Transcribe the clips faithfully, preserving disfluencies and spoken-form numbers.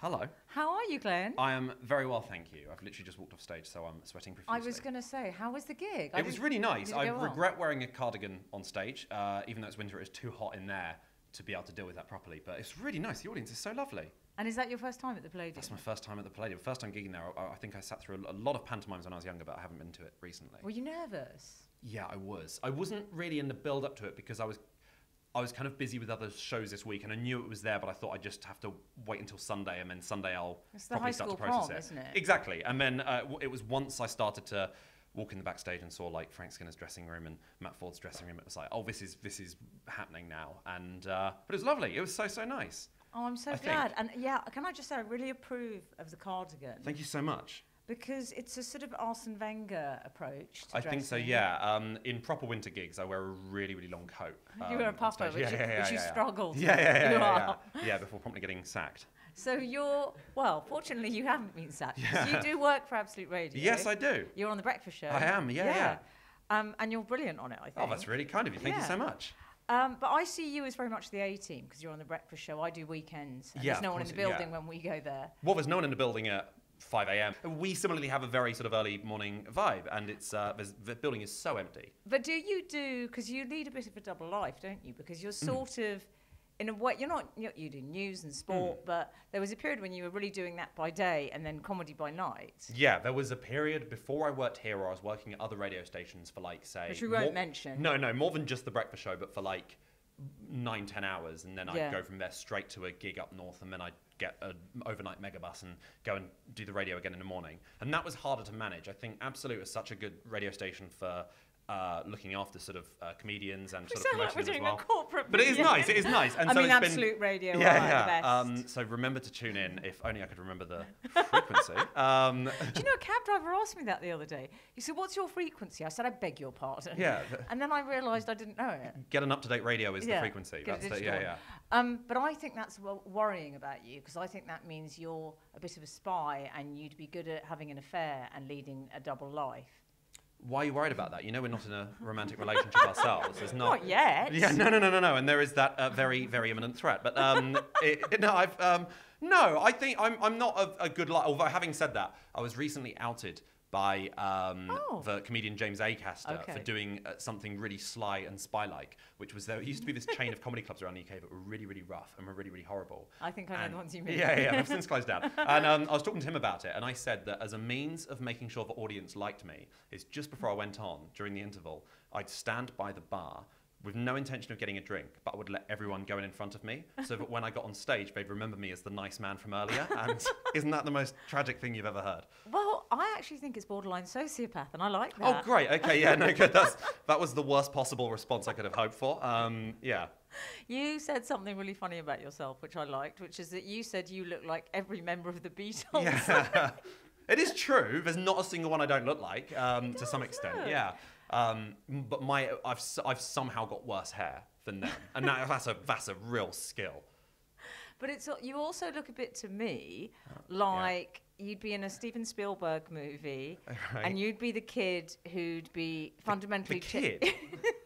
Hello. How are you, Glenn? I am very well, thank you. I've literally just walked off stage, so I'm sweating profusely. I was going to say, how was the gig? I It was really nice. did it I go well? regret wearing a cardigan on stage, uh, even though it's winter, it's too hot in there to be able to deal with that properly. But it's really nice. The audience is so lovely. And is that your first time at the Palladium? That's my first time at the Palladium. First time gigging there. I, I think I sat through a, a lot of pantomimes when I was younger, but I haven't been to it recently. Were you nervous? Yeah, I was. I wasn't really in the build up to it because I was I was kind of busy with other shows this week, and I knew it was there, but I thought I'd just have to wait until Sunday, and then Sunday I'll It's the probably high start to school process prom, it. isn't it? Exactly. And then uh, w- it was once I started to walk in the backstage and saw like Frank Skinner's dressing room and Matt Ford's dressing room. It was like, oh, this is this is happening now. And uh, but it was lovely. It was so so nice. Oh, I'm so I glad. think. And yeah, can I just say, I really approve of the cardigan. Thank you so much. Because it's a sort of Arsene Wenger approach to I think so, dressing. yeah. Um, in proper winter gigs, I wear a really, really long coat. You wear a um, on puffer, stage. which, yeah, you, yeah, yeah, which you yeah, yeah. struggled. Yeah, yeah, yeah, you yeah, are. yeah. Yeah, before promptly getting sacked. So you're, well, fortunately you haven't been sacked. Yeah. You do work for Absolute Radio. Yes, I do. You're on The Breakfast Show. I am, yeah, yeah. Um, and you're brilliant on it, I think. Oh, that's really kind of you. Thank you Yeah. so much. Um, but I see you as very much the A-team because you're on The Breakfast Show. I do weekends. And Yeah, there's no of one in the course, yeah. building when we go there. Well, there's no one in the building at five a.m. We similarly have a very sort of early morning vibe, and it's uh, there's- the building is so empty. But do you do, because you lead a bit of a double life, don't you? Because you're Mm. sort of, in a way, you're not, you you do news and sport, Mm. but there was a period when you were really doing that by day and then comedy by night. Yeah, there was a period before I worked here where I was working at other radio stations for like, say... Which we won't more- mention. No, no, more than just The Breakfast Show, but for like nine, ten hours, and then I'd Yeah. go from there straight to a gig up north, and then I'd get an overnight megabus and go and do the radio again in the morning. And that was harder to manage. I think Absolute is such a good radio station for uh, looking after sort of uh, comedians and We sort of sound like we're promoting them as doing well. a corporate But it is media. nice, it is nice. And I so mean, it's been- Absolute Radio, Yeah, are yeah. the best. Um, so remember to tune in. If only I could remember the frequency. Um, Do you know, a cab driver asked me that the other day. He said, what's your frequency? I said, I beg your pardon. yeah. And then I realised I didn't know it. Get an up-to-date radio is Yeah, the frequency. get a That's the, digital yeah, one. yeah. Um, but I think that's wo- worrying about you because I think that means you're a bit of a spy and you'd be good at having an affair and leading a double life. Why are you worried about that? You know we're not in a romantic relationship ourselves. There's not. Not yet. Yeah, no, no, no, no, no. And there is that uh, very, very imminent threat. But um, it, it- no, I've um, no. I think I'm, I'm not a, a good liar. Although having said that, I was recently outed by um, Oh. the comedian James Acaster Okay. for doing uh, something really sly and spy-like, which was there used to be this chain of comedy clubs around the U K that were really, really rough and were really, really horrible. I think I know And- the ones you mean. Yeah, yeah, they've since closed down. And um, I was talking to him about it, and I said that as a means of making sure the audience liked me, is just before I went on, during the interval, I'd stand by the bar with no intention of getting a drink, but I would let everyone go in in front of me, so that when I got on stage, they'd remember me as the nice man from earlier. And isn't that the most tragic thing you've ever heard? Well, I actually think it's borderline sociopath, and I like Oh, that. great. Okay, yeah, no, good. That's, that was the worst possible response I could have hoped for. Um, yeah. You said something really funny about yourself, which I liked, which is that you said you look like every member of the Beatles. Yeah. It is true. There's not a single one I don't look like, um, to some extent. look. Yeah. Um, m- but my, I've, s- I've somehow got worse hair than them, and that, that's a that's a real skill. But it's al- you also look a bit to me Oh, like you'd be in a Steven Spielberg movie, Right. and you'd be the kid who'd be fundamentally The cha- kid.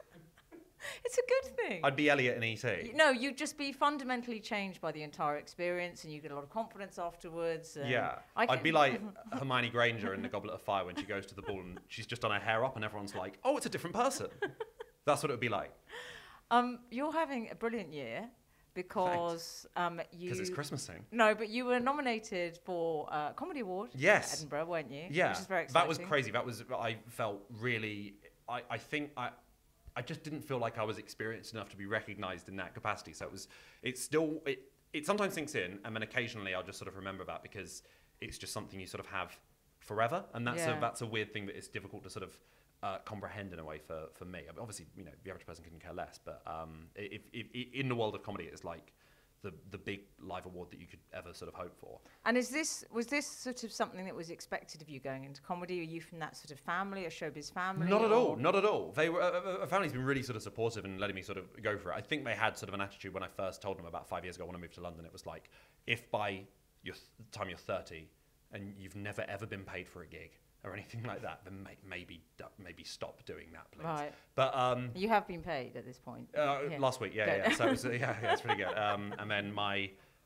It's a good thing. I'd be Elliot in E T. Y- No, you'd just be fundamentally changed by the entire experience, and you get a lot of confidence afterwards. and Yeah, I I'd can- be like Hermione Granger in The Goblet of Fire when she goes to the ball and she's just done her hair up, and everyone's like, "Oh, it's a different person." That's what it would be like. Um, you're having a brilliant year because um, you. Because it's Christmasing. No, but you were nominated for a comedy award. Yes. At Edinburgh, weren't you? Yeah, Which is very that was exciting. crazy. That was I felt really. I, I think I, I just didn't feel like I was experienced enough to be recognised in that capacity. So it was. It's still. It it sometimes sinks in, and then occasionally I'll just sort of remember that because it's just something you sort of have forever, and that's Yeah. a that's a weird thing that is difficult to sort of. Uh, comprehend in a way for, for me. I mean, obviously, you know, the average person couldn't care less, but um, if, if, if in the world of comedy, it's like the the big live award that you could ever sort of hope for. And is this was this sort of something that was expected of you going into comedy? Are you from that sort of family, a showbiz family? Not at all. or- Not at all. They were. Uh, uh, family's been really sort of supportive and letting me sort of go for it. I think they had sort of an attitude when I first told them about five years ago when I moved to London. It was like, if by your th- time you're thirty and you've never ever been paid for a gig or anything like that, then may- maybe d- maybe stop doing that, please. Right. But um, You have been paid at this point. uh, Yeah. last week, yeah, Good. yeah. So it was, uh, yeah, yeah, it's pretty good. Um, and then my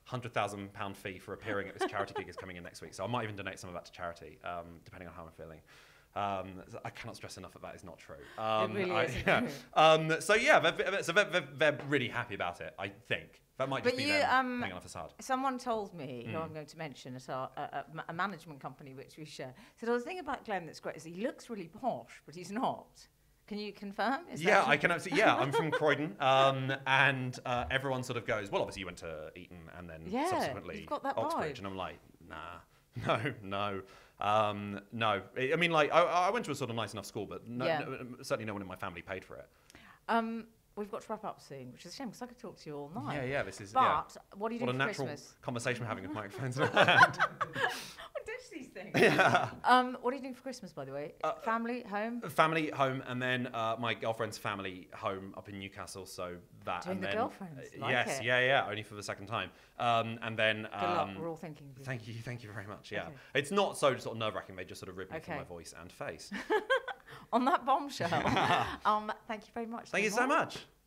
hundred thousand pound fee for appearing at this charity gig is coming in next week. So I might even donate some of that to charity, um, depending on how I'm feeling. Um, I cannot stress enough that that is not true. Um, It really I, isn't yeah. true. Um, so yeah, they're, they're- so they're, they're, they're really happy about it, I think. That might just But be you, them um, putting on a facade. Someone told me, who Mm. I'm going to mention, at our, a, a, a management company which we share, said, oh, the thing about Glenn that's great is he looks really posh, but he's not. Can you confirm? Is Yeah, that I can absolutely. Yeah, I'm from Croydon, um, and uh, everyone sort of goes, well, obviously you went to Eton and then Yeah, subsequently you've got that Oxbridge, vibe. and I'm like, nah, no, no, um, no. I I mean, like, I, I went to a sort of nice enough school, but no, Yeah. no, certainly no one in my family paid for it. Um, we've got to wrap up soon, which is a shame because I could talk to you all night. Yeah, yeah, this is But yeah. what are you What a doing for natural Christmas? conversation we're having with microphones in our hand. I ditch these things. Yeah. Um, what are you doing for Christmas, by the way? Uh, Family, home? Family home, and then uh, my girlfriend's family home up in Newcastle. So that Doing and the then girlfriends, uh, like yes, it. yeah, yeah, only for the second time. Um, and then Good luck. um, We're all thinking of you. thank you, thank you very much. Yeah, Okay. it's not so sort of nerve wracking. They just sort of rip me from Okay. my voice and face. On that bombshell, um, thank you very much. Thank you so Simon. much.